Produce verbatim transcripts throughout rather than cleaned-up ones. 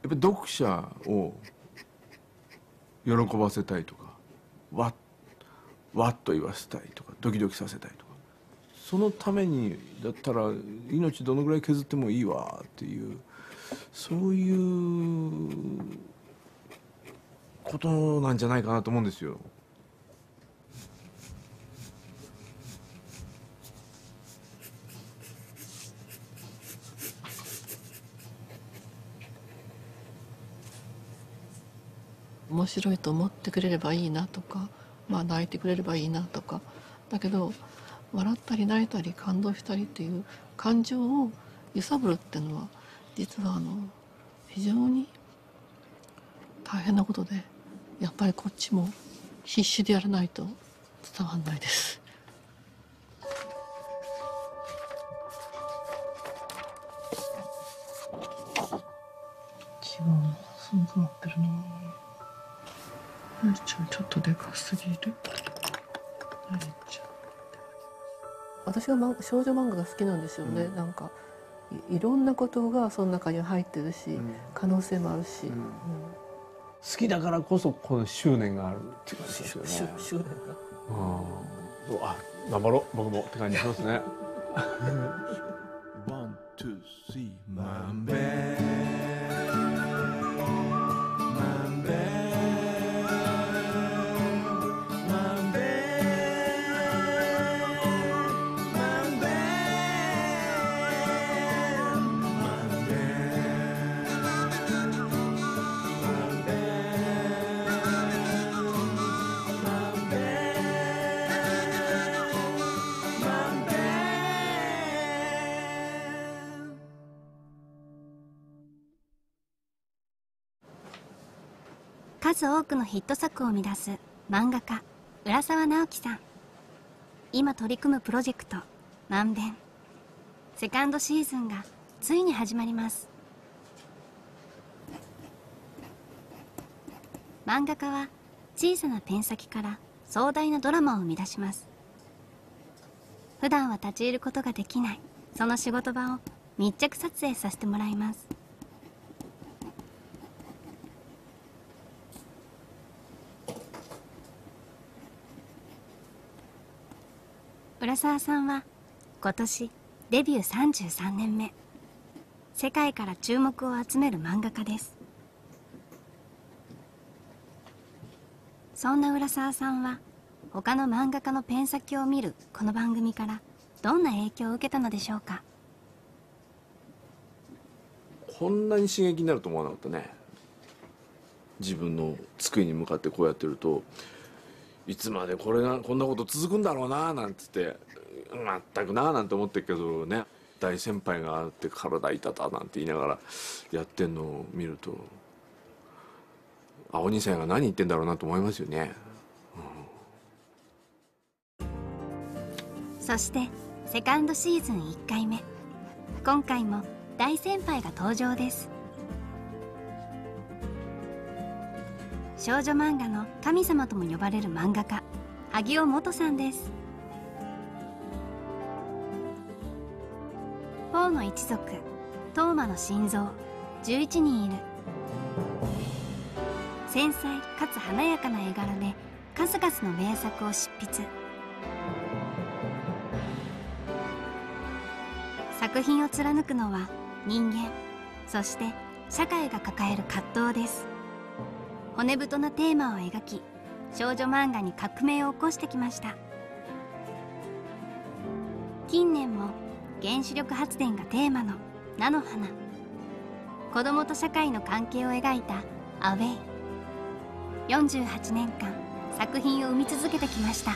ぱり読者を喜ばせたいとか、わっわっと言わせたいとか、ドキドキさせたいとか、そのためにだったら命どのぐらい削ってもいいわっていう、そういうことなんじゃないかなと思うんですよ。 面白いと思ってくれればいいなとか、まあ泣いてくれればいいなとか、だけど笑ったり泣いたり感動したりっていう感情を揺さぶるっていうのは実はあの非常に大変なことで、やっぱりこっちも必死でやらないと伝わんないです。違うな、そう詰まってるな。ちょっとでかすぎる。私が少女漫画が好きなんですよね、うん、なんか い, いろんなことがその中に入ってるし、うん、可能性もあるし、うんうん、 好きだからこそこの執念があるって感じですよね。 執念が、 うん、あ、頑張ろう僕もって感じしますね。ワン、ツー、スリー、マンベ数多くのヒット作を生み出す漫画家浦沢直樹さん。今取り組むプロジェクト「まんべん」セカンドシーズンがついに始まります。漫画家は小さなペン先から壮大なドラマを生み出します。普段は立ち入ることができないその仕事場を密着撮影させてもらいます。浦沢さんは今年デビューさんじゅうさんねんめ、世界から注目を集める漫画家です。そんな浦沢さんは他の漫画家のペン先を見るこの番組からどんな影響を受けたのでしょうか。 こんなに刺激になると思わなかったね。自分の机に向かってこうやってると、いつまでこれがこんなこと続くんだろうななんつってまったくななんて思ってるけどね、大先輩があって体痛たなんて言いながらやってんのを見ると、あ、お兄さんが何言ってんだろうなと思いますよね、 うん、そしてセカンドシーズンいっかいめ、今回も大先輩が登場です。少女漫画の神様とも呼ばれる漫画家萩尾元さんです。ポーの一族トーマの心臓じゅういちにんいる。繊細かつ華やかな絵柄で数々の名作を執筆。作品を貫くのは人間、そして社会が抱える葛藤です。骨太なテーマを描き、少女漫画に革命を起こしてきました。近年も原子力発電がテーマの菜の花、子供と社会の関係を描いたアウェイ、よんじゅうはちねんかん作品を生み続けてきました。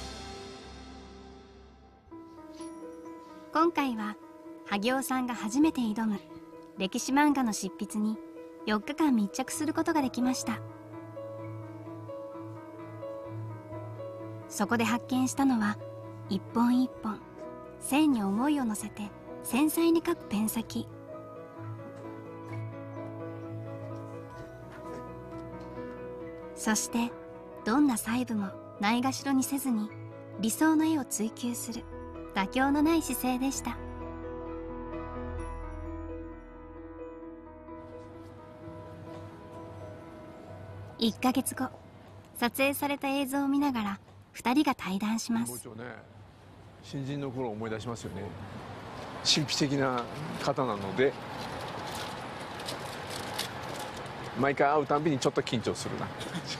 今回は萩尾さんが初めて挑む歴史漫画の執筆によっかかん密着することができました。そこで発見したのは一本一本線に思いを乗せて繊細に描くペン先。そしてどんな細部もないがしろにせずに理想の絵を追求する妥協のない姿勢でした。 いっかげつご、撮影された映像を見ながらふたりが対談します。 ね、新人の頃を思い出しますよね。神秘的な方なので毎回会うたびにちょっと緊張するな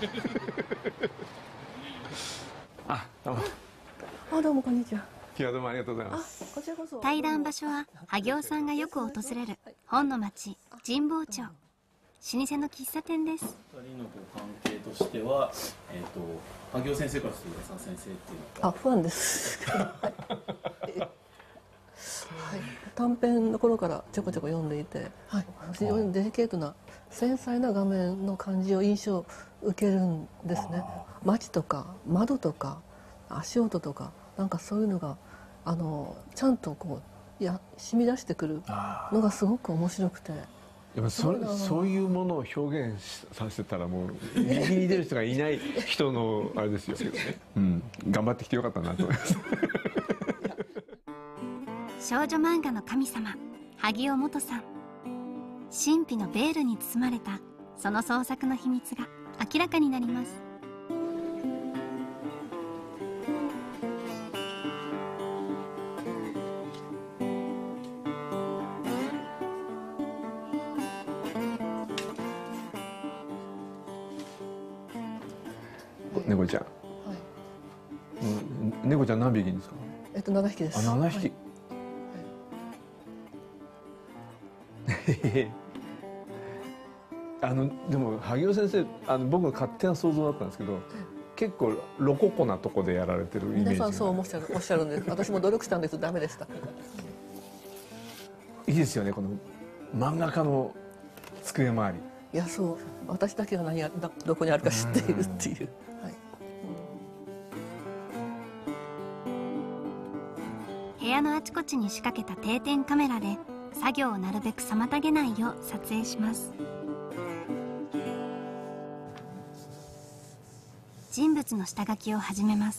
あ、どうも。 あ、どうもこんにちは。 今日はどうもありがとうございます。 こちらこそ。 対談場所は萩尾さんがよく訪れる本の町神保町。老舗の喫茶店です。 ふたりのご関係としては、えっ、と萩尾先生からすると安田先生っていうのは、 あ、ファンですはい、はい、短編の頃からちょこちょこ読んでいて、はい、非常にデリケートな繊細な画面の感じを印象を受けるんですね。街とか窓とか足音とかなんかそういうのがあのちゃんとこういや染み出してくるのがすごく面白くて。 やっぱそそういうものを表現させたらもう右に出る人がいない人のあれですよ、うん、頑張ってきてよかったなと思います少女漫画の神様萩尾元さん。神秘のベールに包まれたその創作の秘密が明らかになります。 猫ちゃん、はい、うん、猫ちゃん何匹いるんですか？ えっとななひきです。 あ、ななひき。はい、あのでも萩尾先生、あの僕の勝手な想像だったんですけど、結構ロココなとこでやられてるイメージが。 皆さんそうおっしゃるおっしゃるんです。私も努力したんですけどダメでした。 いいですよね、この漫画家の机周り。 いや、そう、私だけが何やどこにあるか知っているっていう。はい、 部屋のあちこちに仕掛けた定点カメラで作業をなるべく妨げないよう撮影します。人物の下書きを始めます。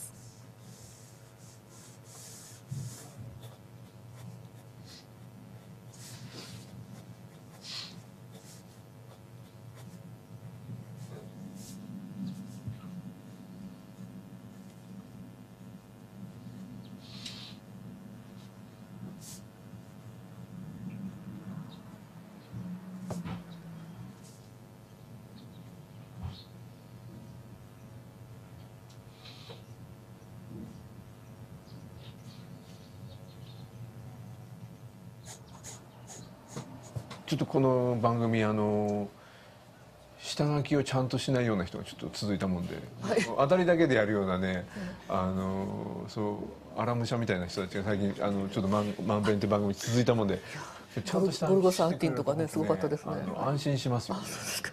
ちょっとこの番組あの下書きをちゃんとしないような人がちょっと続いたもんで、はい、当たりだけでやるようなね、あのそうアラムシャみたいな人たちが最近あのちょっとまんまんべんって番組続いたもんで、ちゃんとしたゴルゴさんティンとかねすごかったですね。 安心しますよね。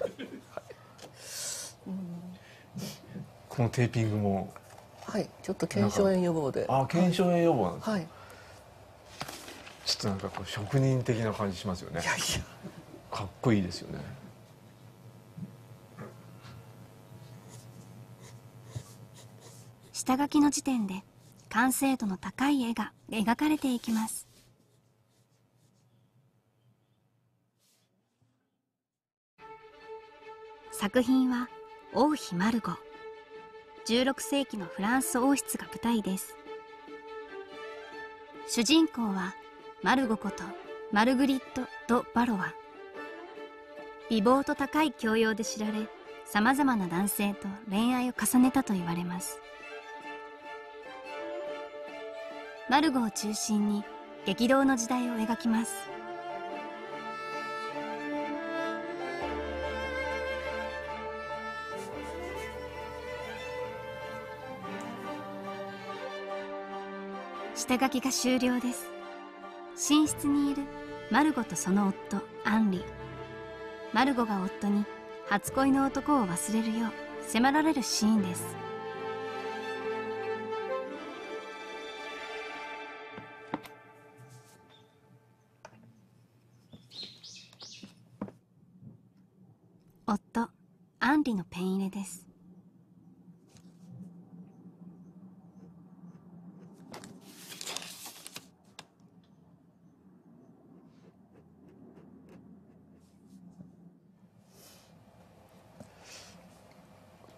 このテーピングもはいちょっと腱鞘炎予防で。 あ、腱鞘炎予防なんですか。 はい。 ちょっとなんかこう職人的な感じしますよね。 いやいやかっこいいですよね。 下書きの時点で完成度の高い絵が描かれていきます。作品は王妃マルゴ。じゅうろくせいきのフランス王室が舞台です。主人公はマルゴことマルグリット・ド・バロワ。美貌と高い教養で知られ、さまざまな男性と恋愛を重ねたと言われます。マルゴを中心に激動の時代を描きます。下書きが終了です。寝室にいるマルゴとその夫アンリ。マルゴが夫に初恋の男を忘れるよう迫られるシーンです。夫アンリのペン入れです。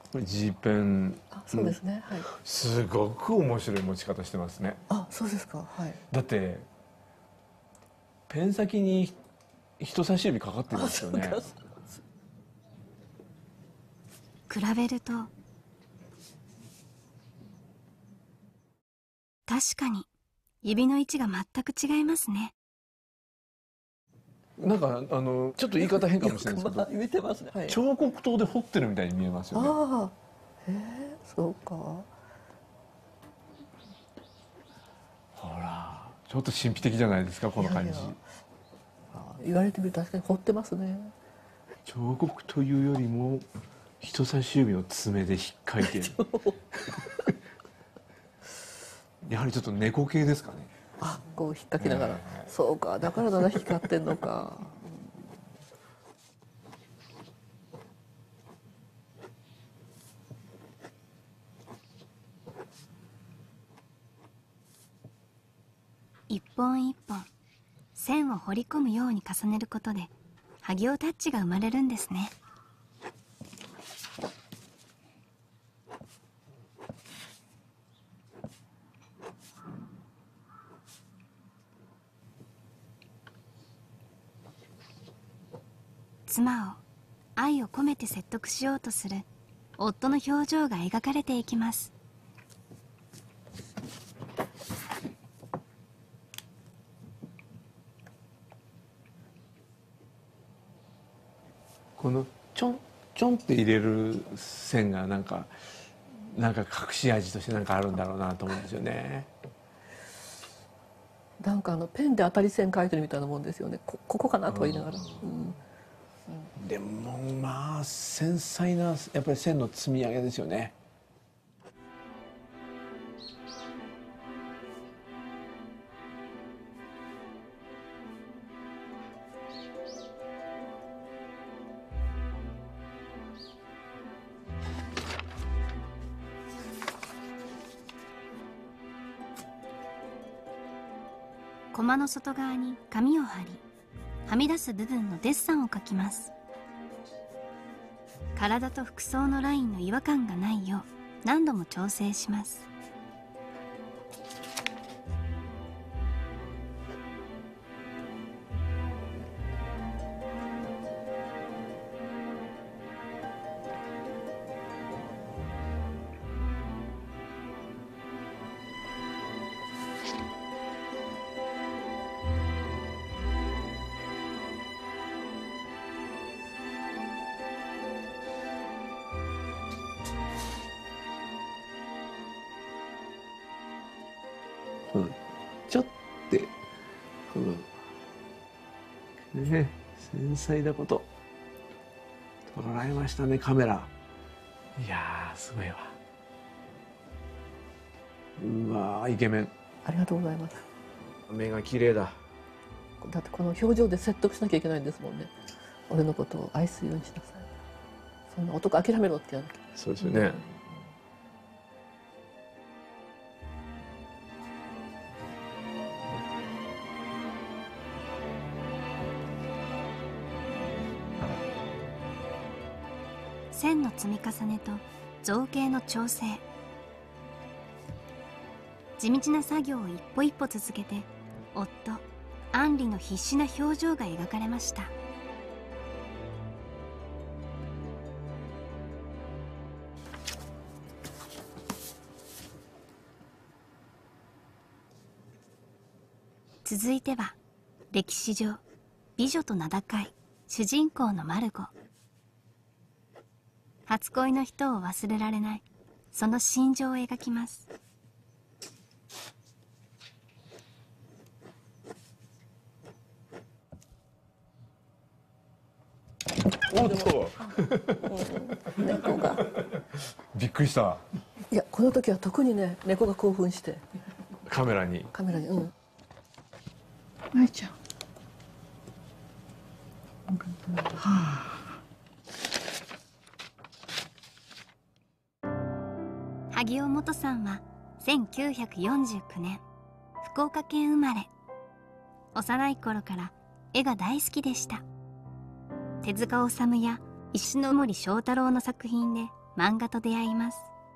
これ G ペン。 あ、そうですね、はい。 すごく面白い持ち方してますね。 あ、そうですか。はい。 だってペン先に人差し指かかってるんですよね。 比べると確かに指の位置が全く違いますね。 なんかあのちょっと言い方変かもしれないですけど、 見てますね。はい、 彫刻刀で彫ってるみたいに見えますよね。 ああ、ええ、そうか。 ほら、ちょっと神秘的じゃないですか、この感じ。 いやいや、あ、言われてみると確かに彫ってますね。 彫刻というよりも人差し指の爪で引っかいてる。やはりちょっと猫系ですかね。 あ、こう引っ掛けながら、 えー、 そうか、だからだな、光ってんのか。 一本一本線を彫り込むように重ねることで萩尾タッチが生まれるんですね。妻を愛を込めて説得しようとする夫の表情が描かれていきます。 このちょんちょんって入れる線がなんかなんか隠し味としてなんかあるんだろうなと思うんですよね。 なんかあのペンで当たり線描いてるみたいなもんですよね。こここかなと言いながら。うんうん、でもまあ繊細なやっぱり線の積み上げですよね。 コマの外側に紙を貼り、はみ出す部分のデッサンを描きます。体と服装のラインの違和感がないよう何度も調整します。 うん、ちょって、うん、ね、繊細なこと捉えましたね、カメラ。いやーすごいわ。うわーイケメン。 ありがとうございます。 目が綺麗だ。 だってこの表情で説得しなきゃいけないんですもんね。俺のことを愛するようにしなさい。そんな男諦めろって言わなきゃ。 そうですよね。 線の積み重ねと造形の調整、地道な作業を一歩一歩続けて夫アンリの必死な表情が描かれました。続いては歴史上美女と名高い主人公のマルゴ。初恋の人を忘れられないその心情を描きます。 おっと猫がびっくりした。 いや、この時は特にね、猫が興奮してカメラにカメラに、うん。 愛ちゃん。はあ。 萩尾元さんはせんきゅうひゃくよんじゅうきゅうねん福岡県生まれ。幼い頃から絵が大好きでした。手塚治虫や石ノ森章太郎の作品で漫画と出会います。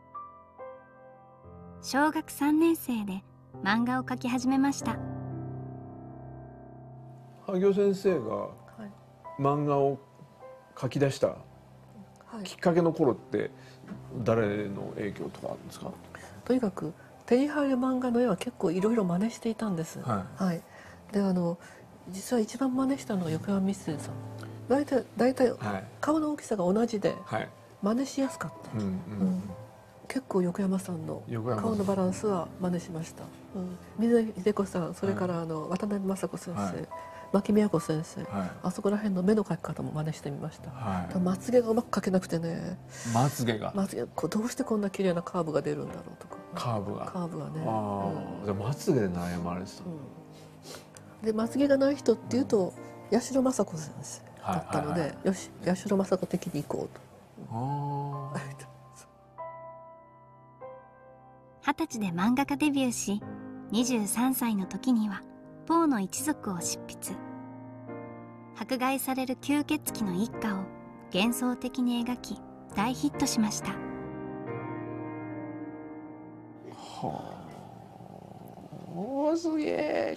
小学さんねん生で漫画を描き始めました。 萩尾先生がはい漫画を描き出したはいきっかけの頃って誰の影響とかあるんですか？ とにかく手に入る漫画の絵は結構いろいろ真似していたんです。 ははい。であの実は一番真似したのは横山光輝さん。大体大体はい顔の大きさが同じではい。 真似しやすかった。 うんうんうん結構横山さんの横山さん顔のバランスは真似しました。うん、水井秀子さん、それからあの渡辺雅子先生、 はい牧宮子先生、 はいあそこら辺の目の描き方も真似してみました。 はまつげがうまく描けなくてね、 い。まつげがまつげこうどうしてこんな綺麗なカーブが出るんだろうとか。 カーブが。 カーブがね。 ああ、じゃあまつげで悩まれてた。 うんうんでまつげがない人っていうと八代雅子先生だったので、 はいはいよし八代雅子的に行こうと。 あ二十歳で漫画家デビューし、にじゅうさんさいの時にはポーの一族を執筆。迫害される吸血鬼の一家を幻想的に描き大ヒットしました。 あ。はあ。おーすげえ。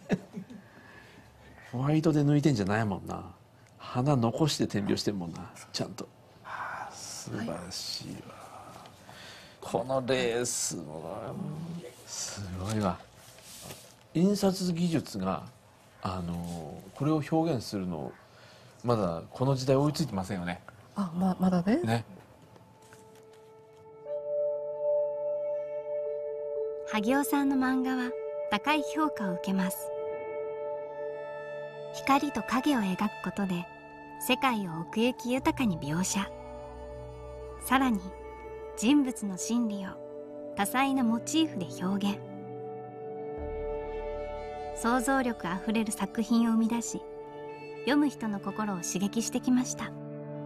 ホワイトで抜いてんじゃないもんな。花残して点描してんもんな。ちゃんと。ああ、素晴らしいわ。このレースもすごいわ。印刷技術があのこれを表現するのまだこの時代追いついてませんよね。 あままだね。 ね。 萩尾さんの漫画は高い評価を受けます。光と影を描くことで世界を奥行き豊かに描写。さらに人物の心理を多彩なモチーフで表現。想像力あふれる作品を生み出し、読む人の心を刺激してきました。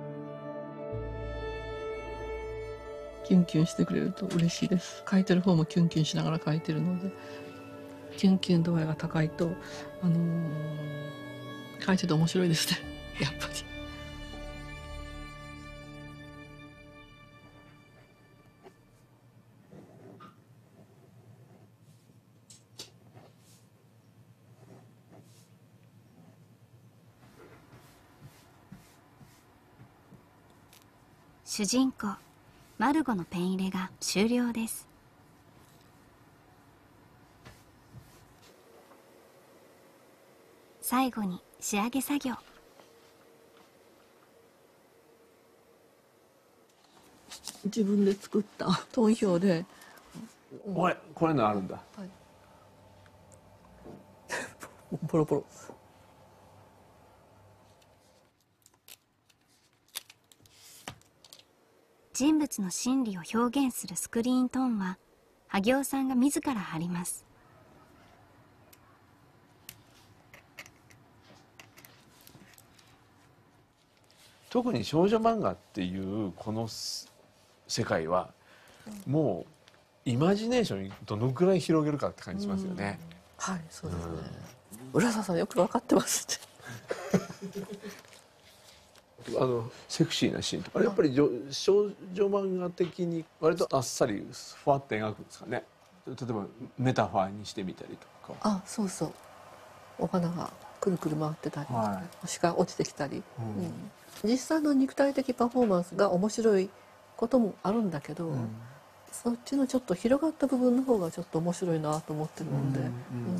キュンキュンしてくれると嬉しいです。書いてる方もキュンキュンしながら書いてるので、キュンキュン度合いが高いと、あのー、書いてて面白いですね。やっぱり。 主人公マルゴのペン入れが終了です。最後に仕上げ作業。 自分で作ったトン表で、 これこれのあるんだ。 はい、ポロポロ。 人物の心理を表現するスクリーントーンは萩尾さんが自ら貼ります。 特に少女漫画っていうこの世界はもうイマジネーションにどのくらい広げるかって感じしますよね。 はい、そうですね。浦沢さんよく分かってますあのセクシーなシーンとかあれやっぱり少女漫画的に割とあっさりふわっと描くんですかね。例えばメタファーにしてみたりとか。 あ、そうそう。お花がくるくる回ってたり、 は星が落ちてきたり、 うんうん、実際の肉体的パフォーマンスが面白いこともあるんだけど、うん、そっちのちょっと広がった部分の方がちょっと面白いなと思ってるので。うんうん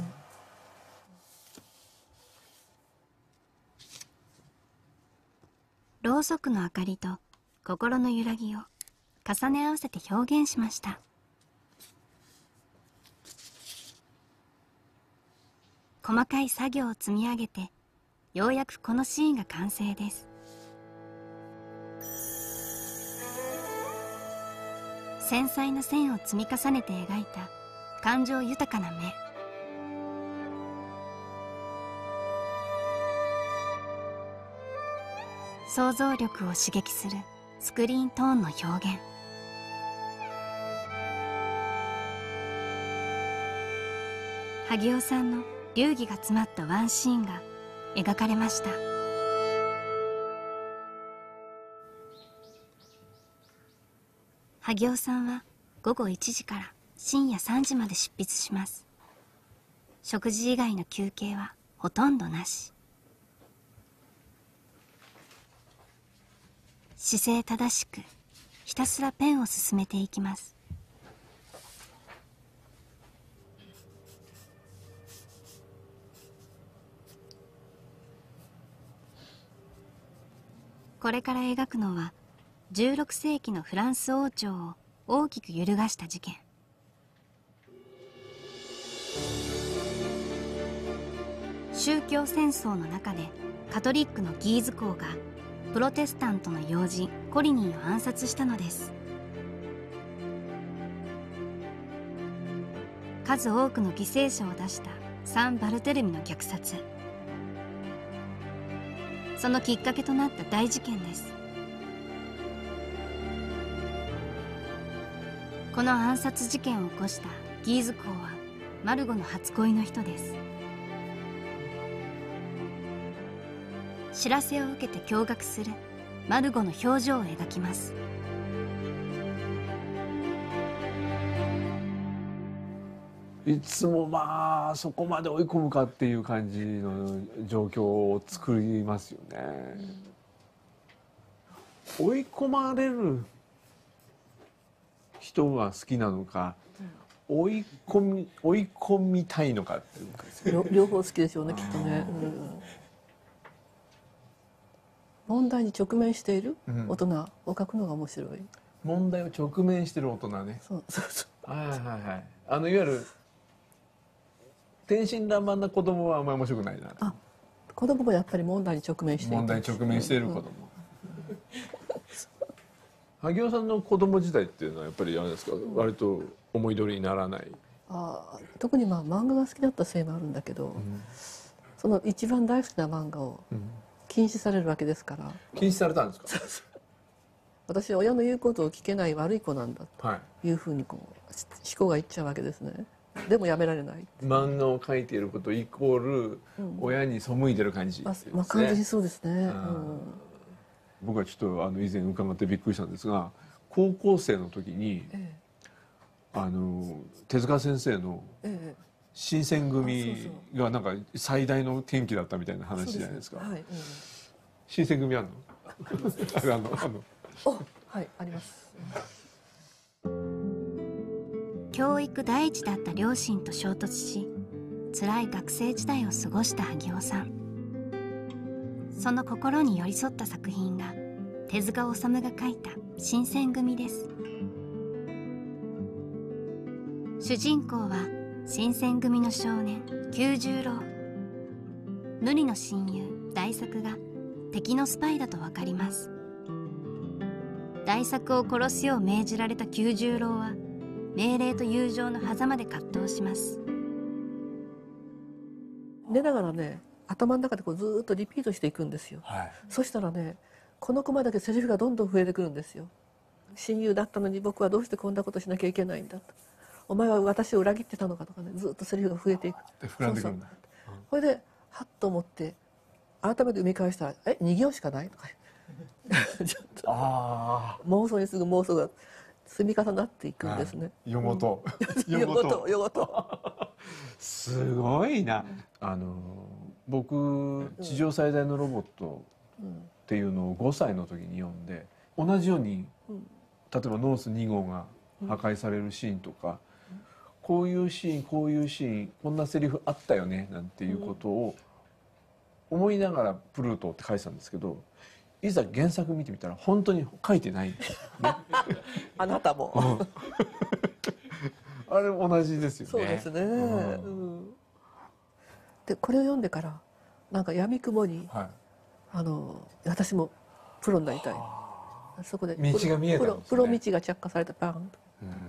ろうそくの明かりと心の揺らぎを重ね合わせて表現しました。細かい作業を積み上げてようやくこのシーンが完成です。繊細な線を積み重ねて描いた感情豊かな目。想像力を刺激するスクリーントーンの表現。萩尾さんの流儀が詰まったワンシーンが描かれました。 萩尾さんは午後いちじから深夜さんじまで執筆します。食事以外の休憩はほとんどなし。姿勢正しくひたすらペンを進めていきます。これから描くのはじゅうろくせいきのフランス王朝を大きく揺るがした事件。宗教戦争の中でカトリックのギーズ公がプロテスタントの要人コリニーを暗殺したのです。数多くの犠牲者を出したサン・バルテルミの虐殺。そのきっかけとなった大事件です。この暗殺事件を起こしたギーズ公はマルゴの初恋の人です。知らせを受けて驚愕するマルゴの表情を描きます。 いつもまあそこまで追い込むかっていう感じの状況を作りますよね。追い込まれる人が好きなのか、追い込み追い込みたいのかっていうかですね。 両両方好きでしょうねきっとね、うん、問題に直面している大人を描くのが面白い、 問題を直面してる大人ね。 そうそうそう、 はいはいはい。あのいわゆる天真爛漫な子供はあんまり面白くないな。 あ、子供もやっぱり問題に直面している、 問題に直面している子供、うん、萩尾さんの子供時代っていうのはやっぱりあれですか、うん、割と思い通りにならない。 あ、特にまあ漫画が好きだったせいもあるんだけど、うん、その一番大好きな漫画を禁止されるわけですから。 禁止されたんですか？ 私は親の言うことを聞けない悪い子なんだというふうにこう思考がいっちゃうわけですね。でもやめられない。 漫画を描いていることイコール親に背いてる感じですね。 まあ完全にそうですね、うん、 僕はちょっとあの以前伺ってびっくりしたんですが、高校生の時に、ええ、あの手塚先生の新選組がなんか最大の転機だったみたいな話じゃないですか。はい、うん、新選組あるの？あのあのお、はい、あります。 教育第一だった両親と衝突し、辛い学生時代を過ごした萩尾さん。その心に寄り添った作品が手塚治虫が書いた新選組です。主人公は新選組の少年九十郎。無二の親友大作が敵のスパイだと分かります。大作を殺すよう命じられた九十郎は命令と友情の狭間で葛藤します。 寝ながらね、頭の中でこうずっとリピートしていくんですよ、はい、そしたらね、このコマだけセリフがどんどん増えてくるんですよ。親友だったのに僕はどうしてこんなことしなきゃいけないんだと、お前は私を裏切ってたのかとかね、ずっとセリフが増えていく。 膨らんでくるんだ。 それでハッと思って改めて読み返したら「えに行しかない?」とかちょっとあ妄想にすぐ妄想が積み重なっていくんですね。 夜ごと夜ごと夜ごとすごいな。あの僕「地上最大のロボット」っていうのをごさいの時に読んで、同じように例えばノースに号が破壊されるシーンとか、こういうシーンこういうシーンこんなセリフあったよねなんていうことを思いながらプルートって書いてたんですけど、いざ原作見てみたら本当に書いてないんですよね。 あなたも、うん、 あれ同じですよね。 そうですね、うん、でこれを読んでからなんか闇雲に、はい、あの私もプロになりたい、そこで道が見えたんですね。 プロ道が着火されたパンと、うんうん、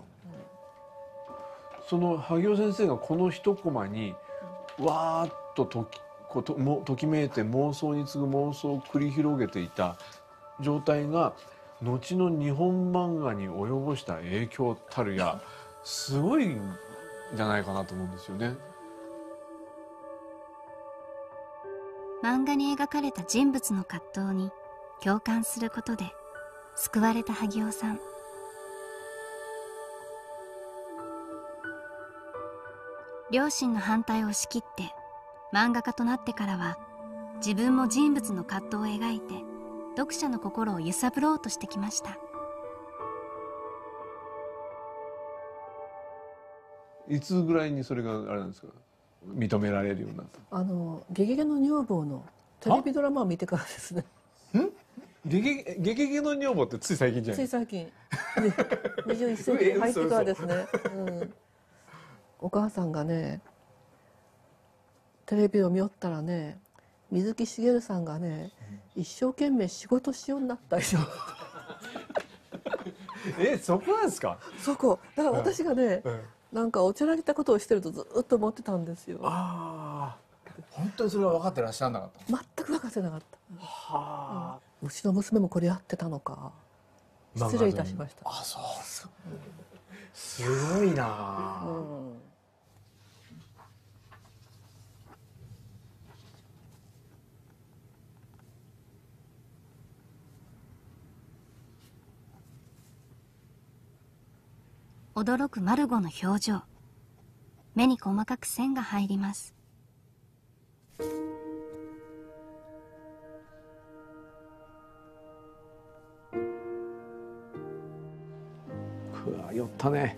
その萩尾先生がこの一コマにわーっとときこともときめいて妄想に次ぐ妄想を繰り広げていた状態が後の日本漫画に及ぼした影響たるやすごいんじゃないかなと思うんですよね。 漫画に描かれた人物の葛藤に共感することで救われた萩尾さん。 両親の反対を押し切って漫画家となってからは、自分も人物の葛藤を描いて読者の心を揺さぶろうとしてきました。 いつぐらいにそれがあれなんですか、認められるようになった？ あの「ゲゲゲの女房」のテレビドラマを見てからですね。 ん？ゲゲゲゲゲの女房ってつい最近じゃない？ つい最近、にじゅういっ世紀に入ってからですね。うん、お母さんがねテレビを見よったらね、水木しげるさんがね、一生懸命仕事しようになったでしょ。 え、そこなんですか？ そこだから私がね、 うんなんかおちゃらけたことをしてるとずっと思ってたんですよ。 ああ、本当にそれは分かってらっしゃらなかった？ 全く分かってなかった。 はあ、 うん、うちの娘もこれやってたのか。失礼いたしました。 あ、そうですか。すごいな。 うん、 驚くマルゴの表情。目に細かく線が入ります。 うわ、酔ったね。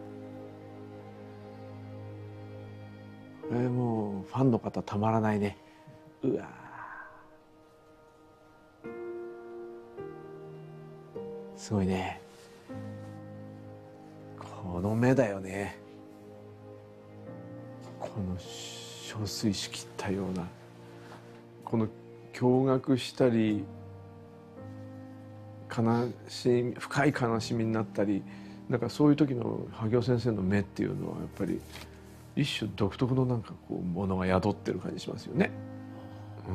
これもうファンの方たまらないね。うわ、すごいね。この目だよね。この憔悴しきったような、この驚愕したり悲しみ、深い悲しみになったり、なんかそういう時の萩尾先生の目っていうのはやっぱり一種独特のなんかこうものが宿ってる感じしますよね。うん。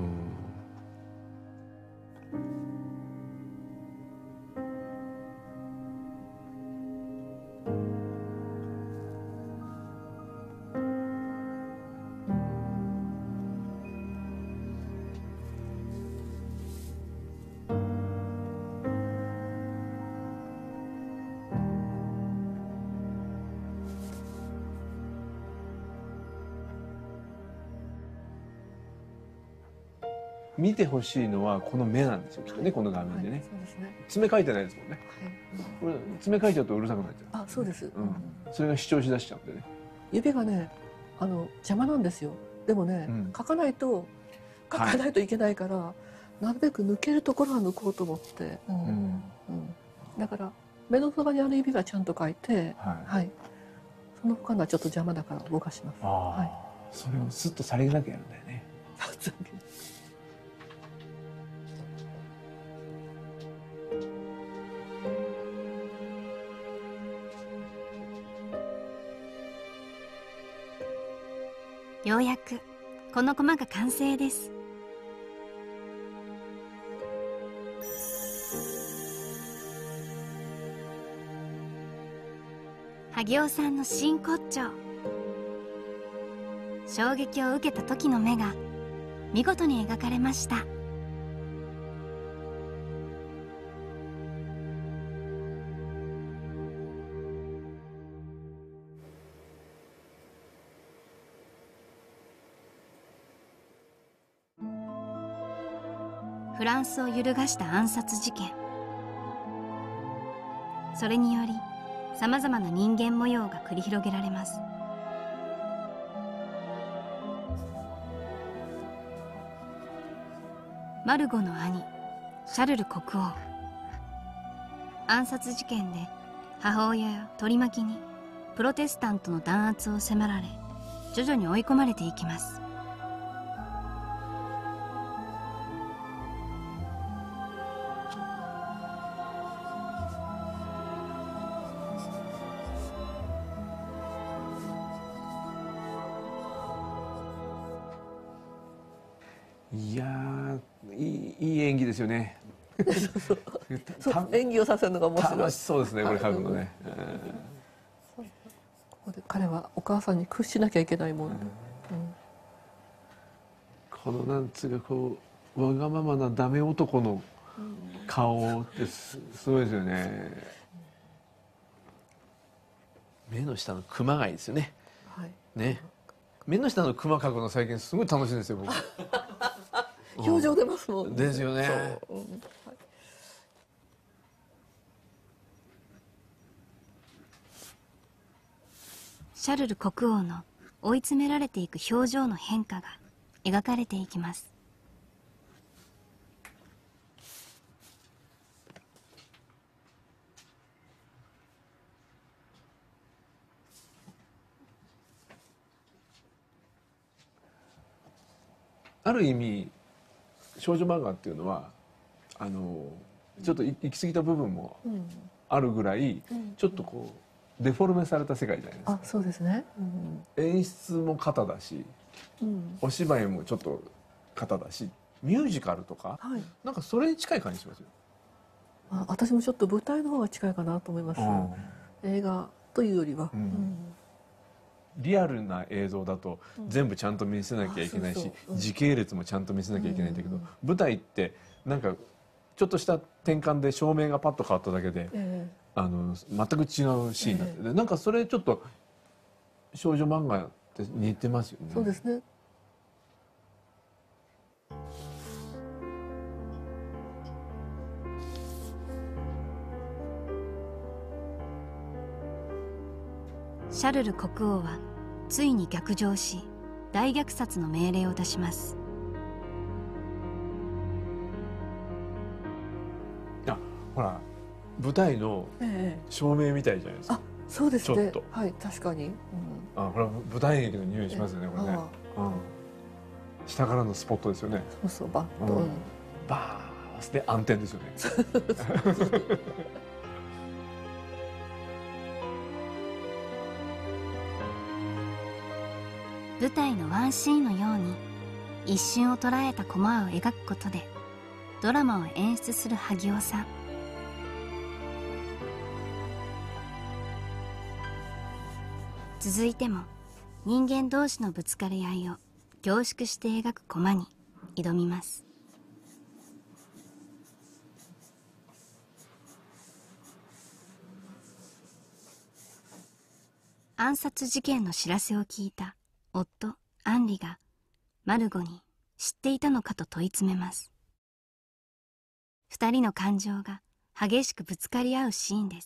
見てほしいのはこの目なんですよ、きっとね、この画面でね。 はい、そうですね。 爪書いてないですもんね。 はい、 これ爪書いちゃうとうるさくなっちゃう。 あ、そうです。 うん、それが主張しだしちゃうんでね。 指がね、あの邪魔なんですよ。でもね、 うん、 書かないと書かないといけないから、はい、なるべく抜けるところは抜こうと思って、うんうん、だから目のそばにある指はちゃんと書いて、はい、はい、その他のはちょっと邪魔だから動かします。はい、 それをスッとさりげなくやるんだよね。 ようやくこのコマが完成です。萩尾さんの真骨頂。衝撃を受けた時の目が見事に描かれました。フランスを揺るがした暗殺事件。それによりさまざまな人間模様が繰り広げられます。マルゴの兄シャルル国王。暗殺事件で母親や取り巻きにプロテスタントの弾圧を迫られ、徐々に追い込まれていきます。 いやー、いい、いい演技ですよね。 そう演技をさせるのが面白い。 楽しそうですね、これ書くのね。 ここで彼はお母さんに屈しなきゃいけないもんで、うん、 このなんつうかこうわがままなダメ男の顔ってすすごいですよね。目の下の熊谷ですよね。 はい。 ね。 目の下のクマ描くの最近すごい楽しいんですよ僕。 表情出ますもんね。 ですよね。 そう、うん、 シャルル国王の追い詰められていく表情の変化が描かれていきます。 ある意味少女漫画っていうのはあのちょっと行き過ぎた部分もあるぐらい、うん、ちょっとこうデフォルメされた世界じゃないですか。 あ、そうですね、 うん、演出も型だし、うん、お芝居もちょっと型だし、ミュージカルとか、はい、なんかそれに近い感じしますよ。 あ、私もちょっと舞台の方が近いかなと思います、うん、映画というよりは、うんうん、 リアルな映像だと全部ちゃんと見せなきゃいけないし、時系列もちゃんと見せなきゃいけないんだけど、舞台ってなんかちょっとした転換で照明がパッと変わっただけで、えー、あの全く違うシーンになって、えー、なんかそれちょっと少女漫画って似てますよね。 そうですね。 シャルル国王はついに逆上し、大虐殺の命令を出します。 あ、ほら舞台の照明みたいじゃないですか。 あ、そうですね。 ちょっと、 はい、確かに。うん、 あ、これは舞台劇の匂いしますよね、これね。うん、下からのスポットですよね。 そうそう、バッと、うん、 バーで暗転ですよね。 舞台のワンシーンのように一瞬を捉えたコマを描くことでドラマを演出する萩尾さん。続いても人間同士のぶつかり合いを凝縮して描くコマに挑みます。暗殺事件の知らせを聞いた夫アンリがマルゴに知っていたのかと問い詰めます。二人の感情が激しくぶつかり合うシーンです。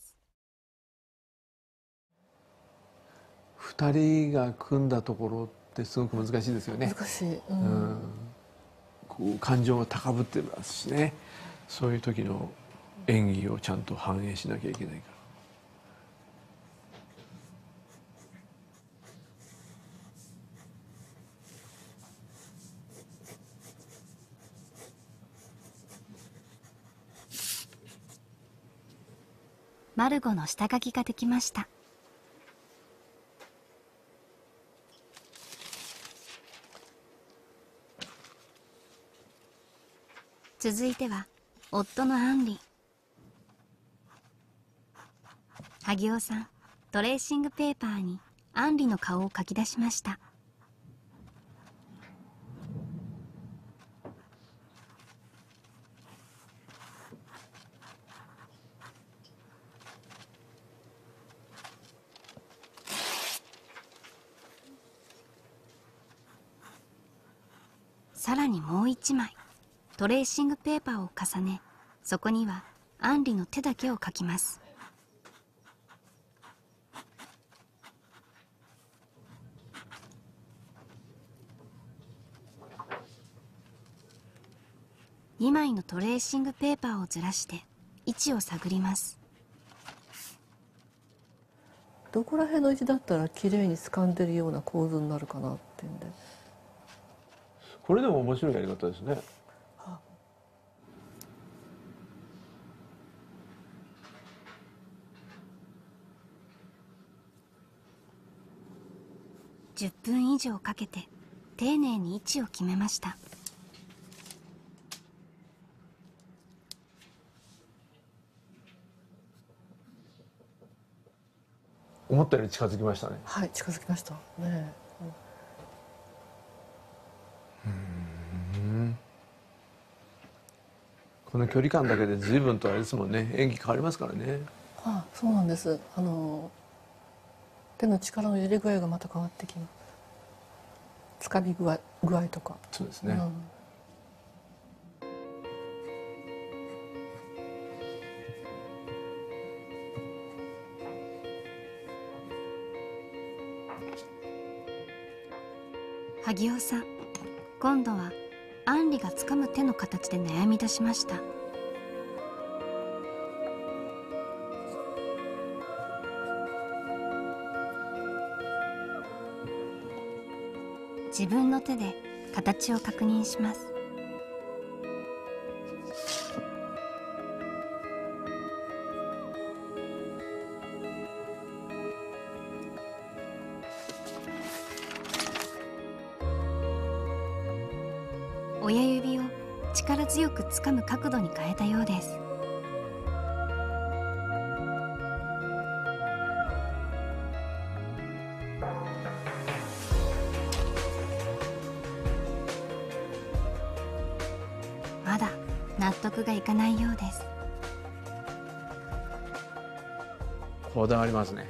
二人が組んだところってすごく難しいですよね。 難しい、うんうん、こう感情が高ぶってますしね。そういう時の演技をちゃんと反映しなきゃいけないから。 マルゴの下書きができました。続いては夫のアンリ。萩尾さん、トレーシングペーパーにアンリの顔を描き出しました。さらにもう一枚トレーシングペーパーを重ね、そこにはアンリの手だけを描きます。にまいのトレーシングペーパーをずらして位置を探ります。 どこら辺の位置だったら綺麗に掴んでるような構図になるかなっていうんで。 これでも面白いやり方ですね。はあ、 じゅっぷん以上かけて丁寧に位置を決めました。 思ったより近づきましたね。 はい、近づきましたね。 この距離感だけで随分とあれですもんね、演技変わりますからね。 ああ、そうなんです。あの手の力の入れ具合がまた変わってきます。 つかみ具合、具合とか。 そうですね、 うん萩尾さん、今度は杏里がつかむ手の形で悩み出しました。自分の手で形を確認します。親指を力強くつかむ角度に変えたようです。まだ納得がいかないようです。 こだわりますね。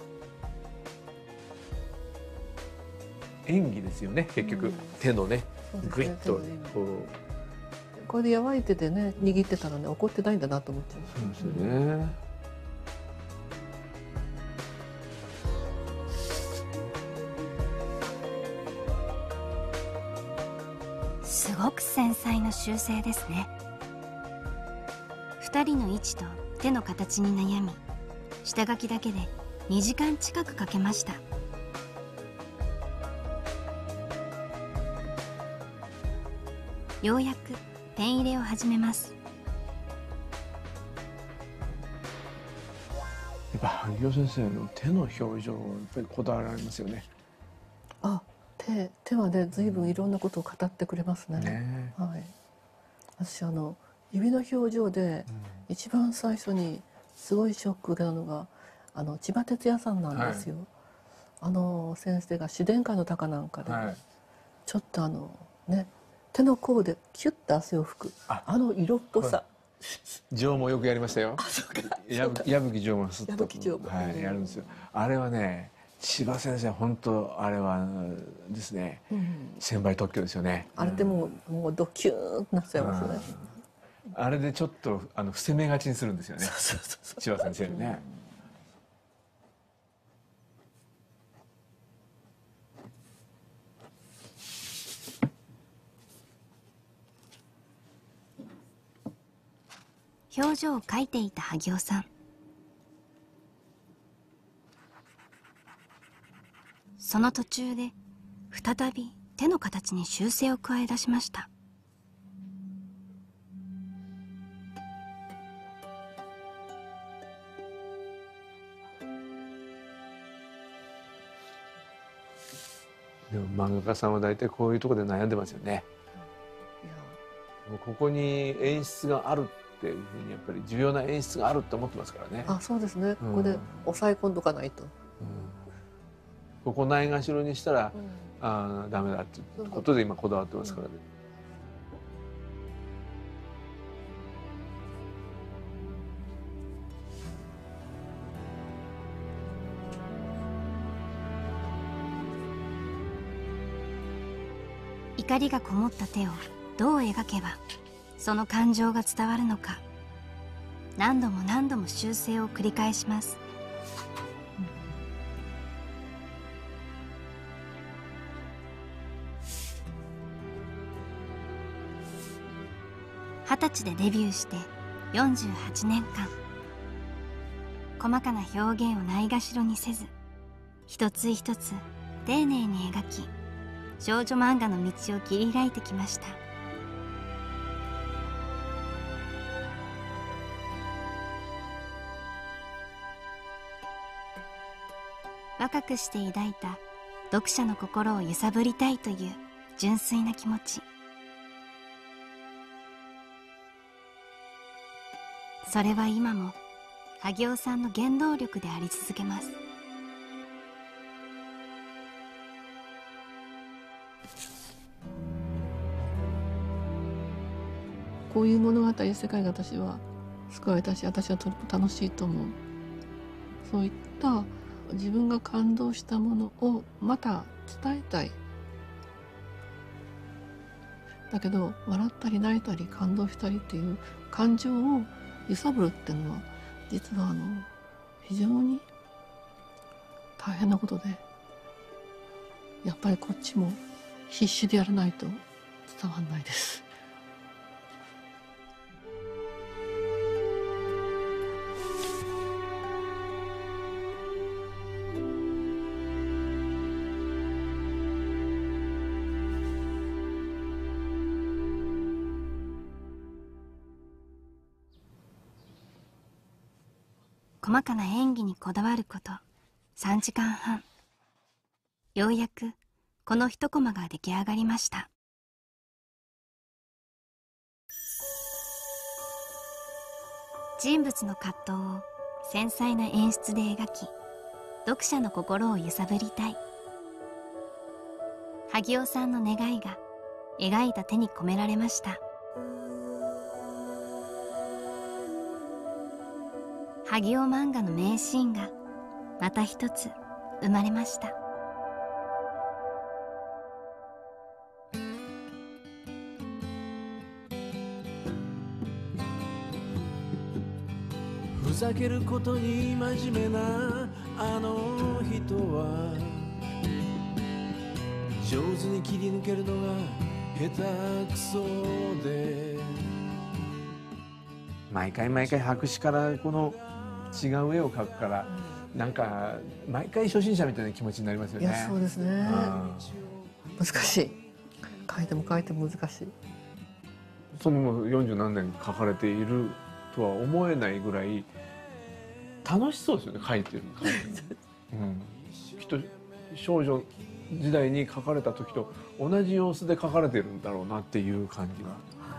演技ですよね結局、 うん手のねそうですねグイッとこうこれでやわい手でね握ってたらね怒ってないんだなと思っちゃう。 そうですよね。 すごく繊細な修正ですね。二人の位置と手の形に悩み、下書きだけでにじかん近くかけました。ようやくペン入れを始めます。 やっぱ萩尾先生の手の表情はやっぱりこだわられますよね。 あ、手手はね随分いろんなことを語ってくれますね。 ねはい。私あの指の表情で一番最初にすごいショックを受けたのがあの千葉哲也さんなんですよ。あの先生が「自然界の鷹」なんかで、 はい、 ちょっとあのね手の甲でキュッと汗を拭く あ, あの色っぽさ。 ジョーもよくやりましたよ。矢吹ジョーもすっと矢吹ジョーも、 はいやるんですよ。あれはね千葉先生本当あれはですね、うん、専売特許ですよね。 あれでもう、もうドキューンとなっちゃいますね。 あれでちょっとあの伏せ目がちにするんですよね。千葉先生ね。 表情を描いていた萩尾さん。その途中で再び手の形に修正を加え出しました。 でも漫画家さんは大体こういうところで悩んでますよね。もうここに演出があるっていうふうにやっぱり重要な演出があるって思ってますからね。 あ、そうですね。ここで抑え込んどかないと。うん、 ここないがしろにしたら、うん、あダメだっていうことで今こだわってますからね。 うん、怒りがこもった手をどう描けばその感情が伝わるのか、何度も何度も修正を繰り返します。二十歳でデビューしてよんじゅうはちねんかん、細かな表現をないがしろにせず、一つ一つ丁寧に描き、少女漫画の道を切り開いてきました。若くして抱いた読者の心を揺さぶりたいという純粋な気持ち、それは今も萩尾さんの原動力であり続けます。 こういう物語世界が私は救われたし、私はとても楽しいと思う。そういった自分が感動したものをまた伝えたい、 だけど笑ったり泣いたり感動したりっていう感情を揺さぶるっていうのは実はあの非常に大変なことで、やっぱりこっちも必死でやらないと伝わんないです。 細かな演技にこだわることさんじかんはん。ようやくこの一コマが出来上がりました。人物の葛藤を繊細な演出で描き、読者の心を揺さぶりたい。萩尾さんの願いが描いた手に込められました。萩尾漫画の名シーンがまた一つ生まれました。 ふざけることに真面目なあの人は上手に切り抜けるのが下手くそで、 毎回毎回白紙からこの違う絵を描くから、なんか毎回初心者みたいな気持ちになりますよね。 いやそうですね、難しい。描いても描いても難しい。 そのもうよんじゅう何年描かれているとは思えないぐらい楽しそうですよね、描いてる描いてる、うん、きっと少女時代に描かれた時と同じ様子で描かれてるんだろうなっていう感じが、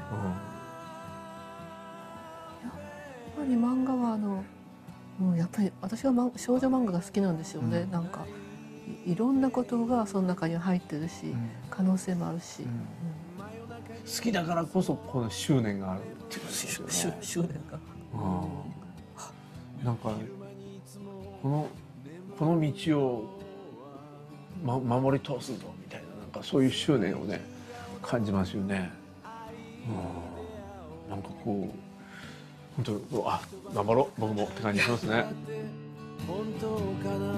うん、やっぱり漫画はあの、うん、やっぱり私は少女漫画が好きなんですよね、うん、なんか い, いろんなことがその中に入ってるし、うん、可能性もあるし、うんうん、 好きだからこそこの執念があるっていうですよね。 執念が、 うん、なんかこのこの道を、ま、守り通すぞみたいな、なんかそういう執念をね感じますよね。うん、なんかこう本当、あ、頑張ろう僕もって感じしますね。 本当かな、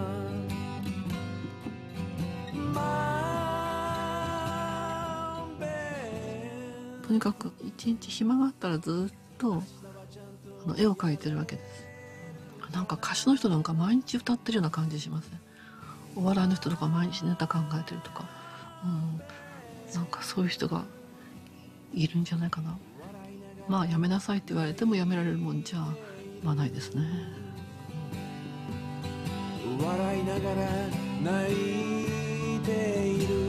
とにかく一日暇があったらずっとあの絵を描いてるわけです。なんか歌手の人なんか毎日歌ってるような感じしますね。お笑いの人とか毎日ネタ考えてるとか、うん、なんかそういう人がいるんじゃないかな。まあやめなさいって言われてもやめられるもんじゃまあないですね。 笑いながら泣いている、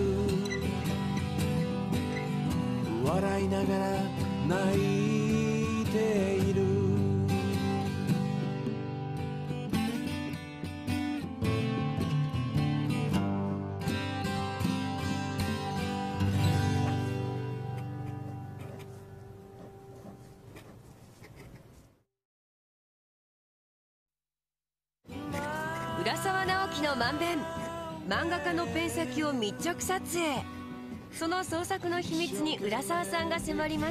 笑いながら泣いている、 浦沢直樹のまんべん、漫画家のペン先を密着撮影。その創作の秘密に浦沢さんが迫ります。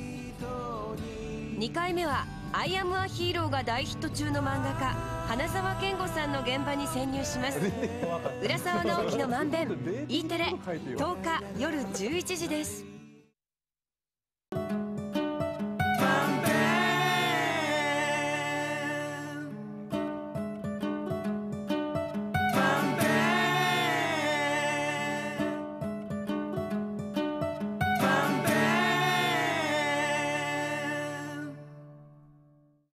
にかいめは「アイアムアヒーロー」が大ヒット中の漫画家花澤健吾さんの現場に潜入します。浦沢直樹のまんべん、 E テレとおか夜じゅういちじです。